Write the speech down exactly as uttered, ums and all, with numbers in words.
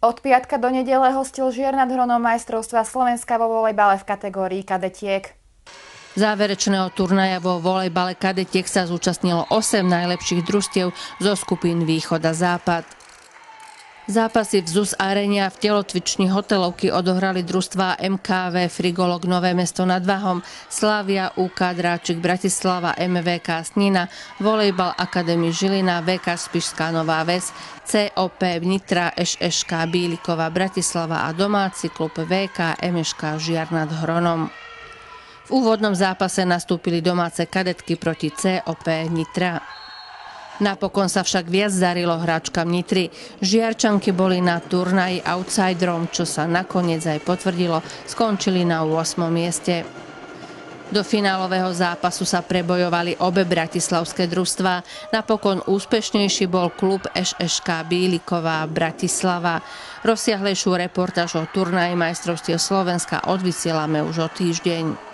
Od piatka do nedele hostil Žiar nad Hronom majstrovstva Slovenska vo volejbale v kategórii kadetiek. Záverečného turnaja vo volejbale kadetiek sa zúčastnilo osem najlepších družstiev zo skupín Východ a Západ. Zápasy v zet ú es Arene a v telocvični hotelovky odohrali družstvá em ká vé Frigolog Nové Mesto nad Váhom, Slavia ú ká Dráčik Bratislava, em vé ká Snina, Volejbal Academy Žilina, vé ká Spišská Nová Ves, cé ó pé Nitra, eš eš ká Bílikova Bratislava a domáci klub vé ká em eš ká Žiar nad Hronom. V úvodnom zápase nastúpili domáce kadetky proti cé ó pé Nitra. Napokon sa však viac darilo hráčkam Nitry. Žiarčanky boli na turnaji outsiderom, čo sa nakoniec aj potvrdilo, skončili na ôsmom mieste. Do finálového zápasu sa prebojovali obe bratislavské družstvá. Napokon úspešnejší bol klub eš eš ká Bíliková Bratislava. Rozsiahlejšiu reportáž o turnaji majstrovstiev Slovenska odvysielame už o týždeň.